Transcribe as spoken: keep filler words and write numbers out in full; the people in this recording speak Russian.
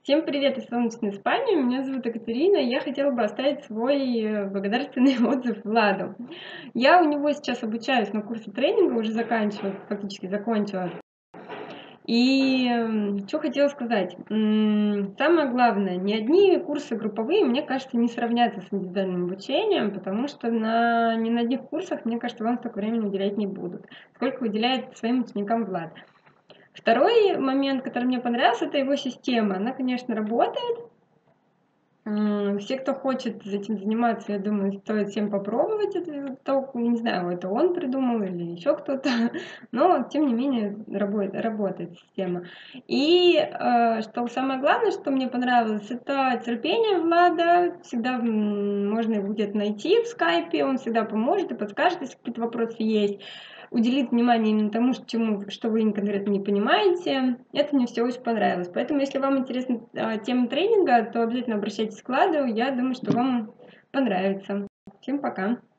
Всем привет из солнечной Испании, меня зовут Екатерина, и я хотела бы оставить свой э, благодарственный отзыв Владу. Я у него сейчас обучаюсь на курсе тренинга, уже заканчиваю, фактически закончила. И что хотела сказать. М, Самое главное, ни одни курсы групповые, мне кажется, не сравнятся с индивидуальным обучением, потому что на, ни на одних курсах, мне кажется, вам столько времени уделять не будут, сколько уделяет своим ученикам Влад. Второй момент, который мне понравился, это его система. Она, конечно, работает. М, Все, кто хочет этим заниматься, я думаю, стоит всем попробовать это. То, не знаю, это он придумал или еще кто-то, но тем не менее работает, работает система. И э, что самое главное, что мне понравилось, это терпение Влада. Всегда м, можно его где-то найти в скайпе, он всегда поможет и подскажет, если какие-то вопросы есть. Уделит внимание именно тому, чему, что вы конкретно не понимаете. Это мне все очень понравилось. Поэтому, если вам интересна э, тема тренинга, то обязательно обращайтесь к Владу. Я думаю, что вам понравится. Всем пока!